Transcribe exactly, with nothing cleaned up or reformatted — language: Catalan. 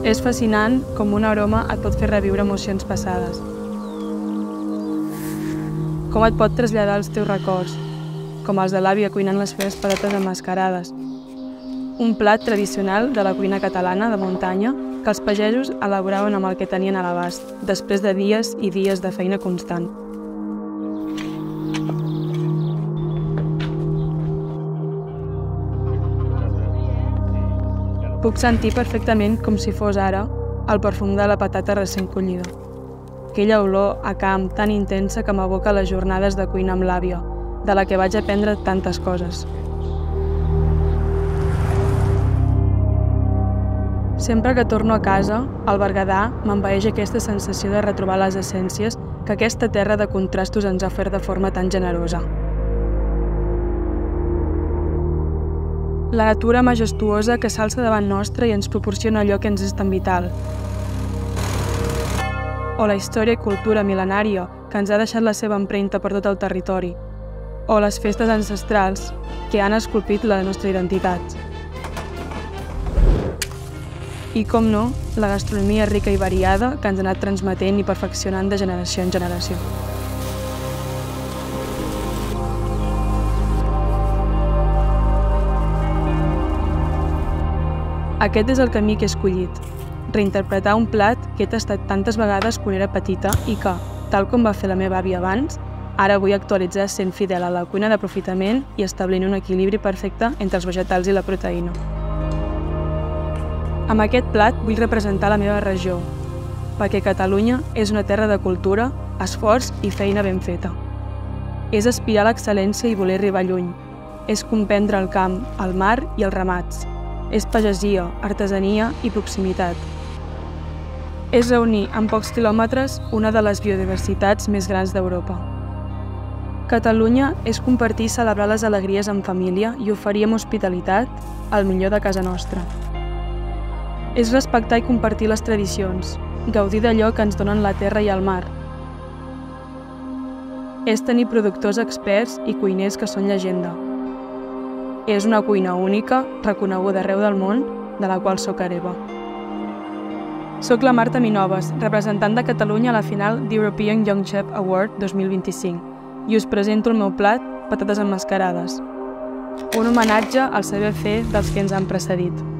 És fascinant com un aroma et pot fer reviure emocions passades. Com et pot traslladar els teus records, com els de l'àvia cuinant les seves patates emmascarades. Un plat tradicional de la cuina catalana de muntanya que els pagesos elaboraven amb el que tenien a l'abast, després de dies i dies de feina constant. Puc sentir perfectament com si fos ara el perfum de la patata recent collida. Aquella olor a camp tan intensa que m'aboca les jornades de cuina amb l'àvia, de la que vaig aprendre tantes coses. Sempre que torno a casa, al Berguedà m'envaeix aquesta sensació de retrobar les essències que aquesta terra de contrastos ens ha ofert de forma tan generosa. La natura majestuosa que s'alça davant nostre i ens proporciona allò que ens és tan vital. O la història i cultura mil·lenària que ens ha deixat la seva empremta per tot el territori. O les festes ancestrals que han esculpit la nostra identitat. I, com no, la gastronomia rica i variada que ens ha anat transmetent i perfeccionant de generació en generació. Aquest és el camí que he escollit, reinterpretar un plat que he tastat tantes vegades quan era petita i que, tal com va fer la meva àvia abans, ara vull actualitzar sent fidel a la cuina d'aprofitament i establint un equilibri perfecte entre els vegetals i la proteïna. Amb aquest plat vull representar la meva regió, perquè Catalunya és una terra de cultura, esforç i feina ben feta. És aspirar a l'excel·lència i voler arribar lluny. És comprendre el camp, el mar i els ramats. És pagesia, artesania i proximitat. És reunir en pocs quilòmetres una de les biodiversitats més grans d'Europa. Catalunya és compartir i celebrar les alegries en família i oferir amb hospitalitat el millor de casa nostra. És respectar i compartir les tradicions, gaudir d'allò que ens donen la terra i el mar. És tenir productors experts i cuiners que són llegenda. És una cuina única, reconeguda arreu del món, de la qual soc hereva. Soc la Marta Minoves, representant de Catalunya a la final d'European Young Chef Award dos mil vint-i-cinc, i us presento el meu plat, patates emmascarades. Un homenatge al saber fer dels que ens han precedit.